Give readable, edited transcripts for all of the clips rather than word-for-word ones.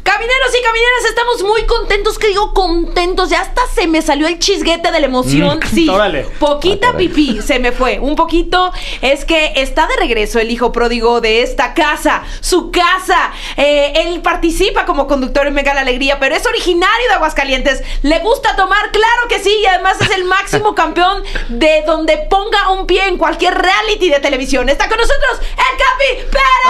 Camineros y camineras, estamos muy contentos, que digo contentos, ya hasta se me salió el chisguete de la emoción. Sí, órale. Poquita pipí se me fue, un poquito. Es que está de regreso el hijo pródigo de esta casa, su casa. Él participa como conductor en Venga la Alegría, pero es originario de Aguascalientes. Le gusta tomar, claro que sí, y además es el máximo campeón de donde ponga un pie en cualquier reality de televisión. Está con nosotros el Capi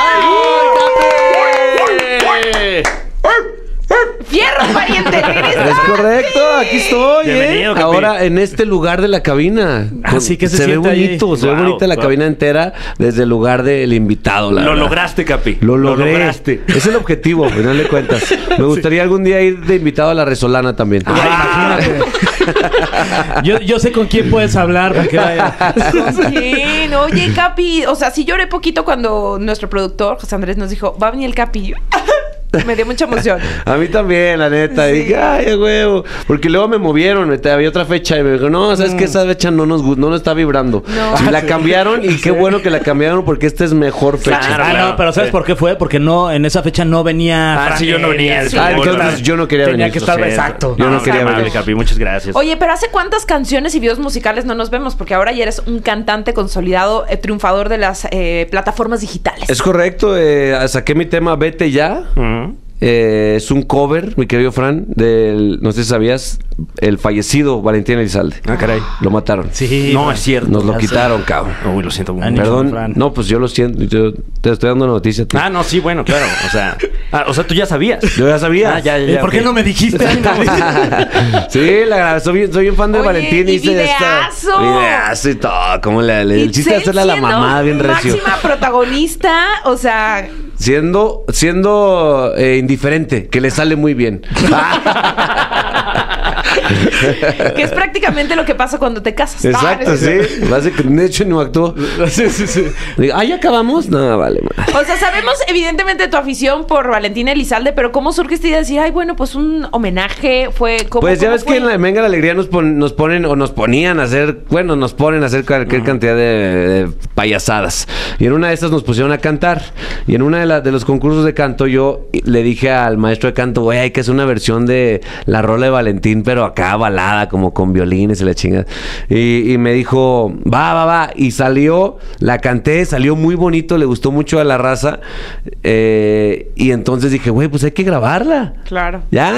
Pérez. Fierro, pariente, regresa. Es correcto, aquí estoy. Bienvenido, Capi. Ahora en este lugar de la cabina. Así que se ve bonito, ahí. se ve bonita la cabina entera desde el lugar del invitado. Lo lograste, Capi. Lo logré. lograste. Es el objetivo, al final de cuentas. Me gustaría algún día ir de invitado a La Resolana también. Imagínate. Yo sé con quién puedes hablar. Porque Sí, no, oye, Capi, o sea, sí lloré poquito cuando nuestro productor, José Andrés, nos dijo, va a venir el Capi. Me dio mucha emoción. A mí también, la neta. Sí. Dije, ay, a huevo. Porque luego me movieron, había otra fecha y me dijo, no, ¿sabes qué? Esa fecha no nos está vibrando. No. Y la cambiaron y qué bueno que la cambiaron porque esta es mejor fecha. Claro. no, pero ¿sabes por qué fue? Porque no, en esa fecha no venía. Ah, sí, yo no venía. Sí. Entonces yo no quería Tenía venir. que estar Lo siento. exacto. Yo no quería amable, venir. Capi, muchas gracias. Oye, pero ¿hace cuántas canciones y videos musicales no nos vemos? Porque ahora ya eres un cantante consolidado, triunfador de las plataformas digitales. Es correcto, saqué mi tema Vete Ya. Ujú. Es un cover, mi querido Fran, del, no sé si sabías, el fallecido Valentín Elizalde. Ah, caray. Lo mataron. Sí. No, es cierto. Nos lo Ya quitaron, cabrón. Uy, lo siento mucho. Ánimo, Perdón. Fran. No, pues yo lo siento. Yo te estoy dando la noticia. Ah, no, sí, bueno, claro. O sea, tú ya sabías. Yo ya sabía. Ah, ya. ¿Por qué ok. no me dijiste? Sí, soy bien fan de Oye, Valentín. y hice videazo. Videazo y todo. Como el chiste de Itzel hacerle a la siendo mamá bien recio. máxima protagonista, o sea... Siendo indiferente, que le sale muy bien. Que es prácticamente lo que pasa cuando te casas. Exacto, sí. De hecho, no actuó. Sí. Digo, ¿ya acabamos? No, vale, man. O sea, sabemos evidentemente tu afición por Valentín Elizalde, pero ¿cómo surge esta idea de decir, ay, bueno, pues un homenaje fue... Pues ya ves fue? que en la Venga la Alegría nos ponen o nos ponían a hacer, bueno, nos ponen a hacer cualquier cantidad de payasadas. Y en una de esas nos pusieron a cantar. Y en una de los concursos de canto yo le dije al maestro de canto, güey, hay que hacer una versión de la rola de Valentín, pero acá balada, como con violines y la chingada. Y me dijo, va. Y salió, la canté, salió muy bonito, le gustó mucho a la raza. Y entonces dije, güey, pues hay que grabarla. Claro. Ya,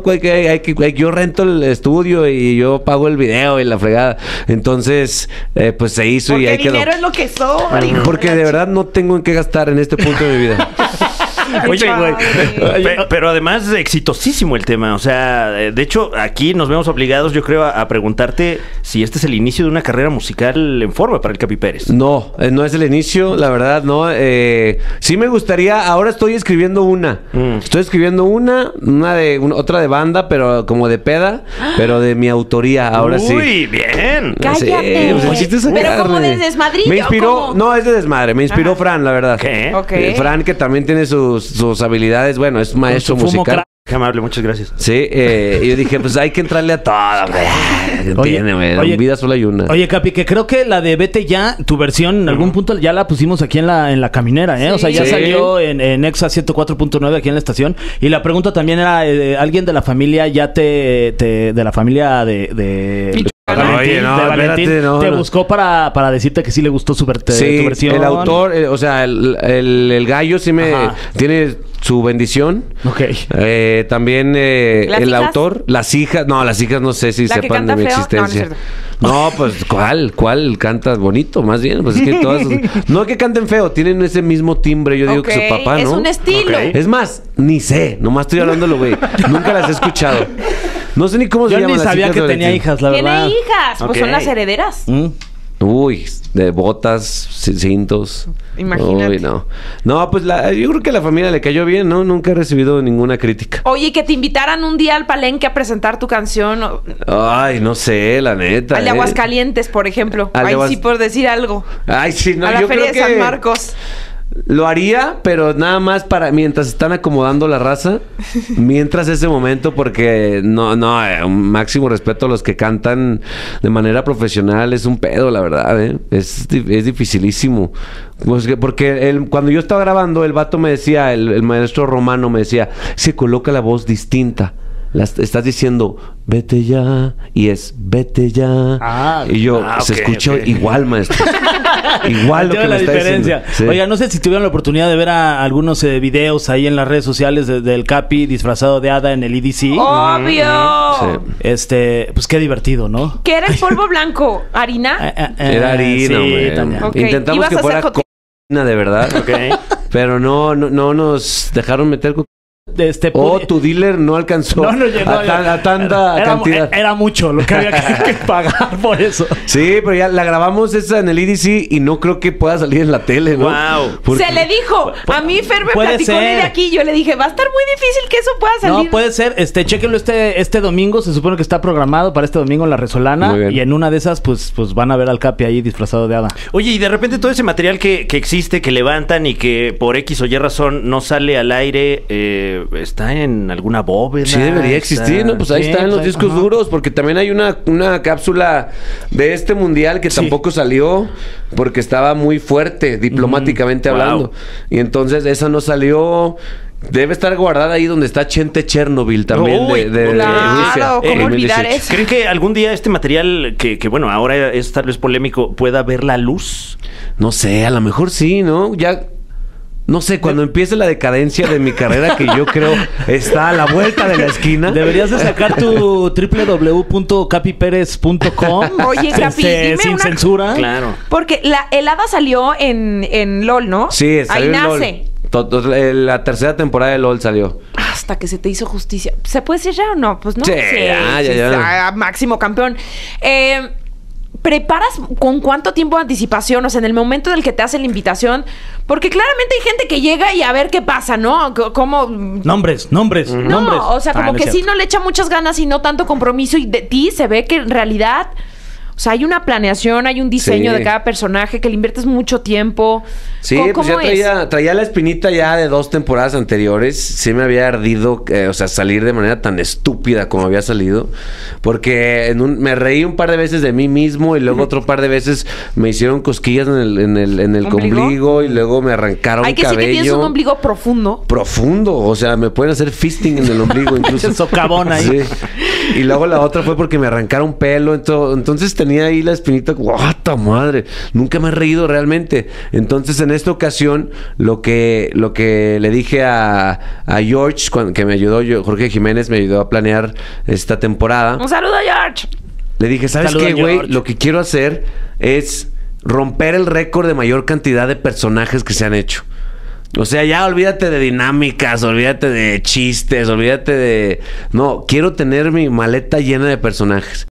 yo rento el estudio y yo pago el video y la fregada. Entonces, pues se hizo. Porque Y ahí quedó. dinero es lo que sobra. hijo Porque la de verdad no tengo en qué gastar en este punto de mi vida. Oye, güey. Padre. Pero además exitosísimo el tema. O sea, de hecho, aquí nos vemos obligados, yo creo, a preguntarte si este es el inicio de una carrera musical en forma para el Capi Pérez. No, no es el inicio, la verdad, no. Sí me gustaría, ahora estoy escribiendo una. Estoy escribiendo otra de banda, pero como de peda, pero de mi autoría, ahora sí. Uy, bien. Cállate. Pues el chiste es Pero como sacarle. de desmadrillo, Me inspiró, ¿cómo? no, es de desmadre, me inspiró Ajá. Fran, la verdad. ¿Qué? Ok. Fran, que también tiene sus habilidades, bueno, es maestro su fumo musical. crack. Qué amable, muchas gracias. Sí, y yo dije, pues hay que entrarle a todo, hombre. Oye, Tiene, güey, oye, vida solo hay una. Oye, Capi, que creo que la de Vete Ya, tu versión, en algún punto ya la pusimos aquí en la caminera, ¿eh? Sí. O sea, ya Sí. salió en Exa 104.9 aquí en la estación. Y la pregunta también era, ¿alguien de la familia ya de la familia de Valentín, Oye, no, de Valentín, espérate, no, te no. buscó para decirte que sí le gustó tu versión? El autor, o sea, el gallo sí Ajá. tiene su bendición. Ok. También ¿Las el hijas? autor, las hijas no sé si ¿La que sepan de canta mi feo? existencia. No, No, pues ¿cuál canta bonito? Más bien, pues es que todas, no que canten feo, tienen ese mismo timbre, yo digo Ok, que su papá, ¿no? es un estilo. Ok. Es más, ni sé, nomás estoy hablándolo, güey. Nunca las he escuchado. No sé ni cómo se Yo llaman ni las sabía hijas que de tenía Valentín. hijas, la Tiene verdad. hijas, pues Ok. son las herederas. Uy, de botas, cintos. Imagínate. Uy, no. No, pues yo creo que a la familia le cayó bien, ¿no? Nunca he recibido ninguna crítica. Oye, que te invitaran un día al Palenque a presentar tu canción. Ay, no sé, la neta. Al de Aguascalientes, por ejemplo. Al de Ahí Aguas- sí por decir algo. Ay, sí, no, a la yo Feria creo de San que... Marcos. Lo haría, pero nada más para mientras están acomodando la raza, mientras ese momento, porque un máximo respeto a los que cantan de manera profesional, es un pedo, la verdad, es dificilísimo. Porque cuando yo estaba grabando, el vato me decía, el maestro Romano me decía, se coloca la voz distinta. Estás diciendo, vete ya, y es, vete ya. Y yo, se escuchó igual, maestro. Igual lo que me está diferencia. diciendo. Sí. Oiga, no sé si tuvieron la oportunidad de ver algunos videos ahí en las redes sociales del Capi disfrazado de hada en el EDC. ¡Obvio! Sí. Pues qué divertido, ¿no? ¿Qué era el polvo blanco? ¿Harina? Era harina, sí, man. también. Ok. Intentamos ¿Ibas que a fuera hacer cocaína de verdad. Pero no nos dejaron meter cocaína. Tu dealer no alcanzó no llegó a tanta cantidad. Era mucho lo que había que pagar por eso. Sí, pero ya la grabamos esa en el EDC y no creo que pueda salir en la tele, ¿no? Wow. Porque... Se le dijo. A mí Fer me platicó de aquí. Yo le dije, va a estar muy difícil que eso pueda salir. No, puede ser. Chéquenlo este domingo. Se supone que está programado para este domingo en La Resolana. Y en una de esas, pues van a ver al Capi ahí disfrazado de hada. Oye, y de repente todo ese material que existe, que levantan y que por X o Y razón no sale al aire, ¿está en alguna bóveda? Sí, debería existir, ¿no? Pues ahí están los discos duros, porque también hay una cápsula de este mundial que tampoco salió porque estaba muy fuerte, diplomáticamente hablando. Y entonces esa no salió. Debe estar guardada ahí donde está Chente Chernobyl también de Rusia. ¿Cómo olvidar eso? ¿Creen que algún día este material, que bueno, ahora es tal vez polémico, pueda ver la luz? No sé, a lo mejor sí, ¿no? Ya... No sé, cuando empiece la decadencia de mi carrera, que yo creo está a la vuelta de la esquina. Deberías de sacar tu www.capiperez.com. Oye, Capi, dime sin censura. Claro. Porque el hada salió en LOL, ¿no? Sí, ahí salió nace. LOL. La tercera temporada de LOL salió. Hasta que se te hizo justicia. ¿Se puede decir ya o no? Pues no. Sí, ya. Máximo campeón. ¿Preparas con cuánto tiempo de anticipación? O sea, en el momento en el que te hacen la invitación. Porque claramente hay gente que llega y a ver qué pasa, ¿no? ¿Cómo? Nombres. No, o sea, como que sí no le echa muchas ganas y no tanto compromiso. Y de ti se ve que en realidad... O sea, hay una planeación, hay un diseño de cada personaje que le inviertes mucho tiempo. Sí, pues ya traía la espinita ya de 2 temporadas anteriores. Sí me había ardido, salir de manera tan estúpida como había salido. Porque me reí un par de veces de mí mismo y luego otro par de veces me hicieron cosquillas en el ombligo y luego me arrancaron cabello. Hay que decir que tienes un ombligo profundo. Profundo, o sea, me pueden hacer fisting en el ombligo incluso. Socavón ahí. Sí. Y luego la otra fue porque me arrancaron pelo. Entonces tenía ahí la espinita. ¡Guata madre! Nunca me he reído realmente. Entonces en esta ocasión lo que le dije a George, que me ayudó, Jorge Jiménez me ayudó a planear esta temporada. Un saludo a George. Le dije, ¿sabes qué, güey? Lo que quiero hacer es romper el récord de mayor cantidad de personajes que se han hecho. O sea, ya olvídate de dinámicas, olvídate de chistes, olvídate de... No, quiero tener mi maleta llena de personajes.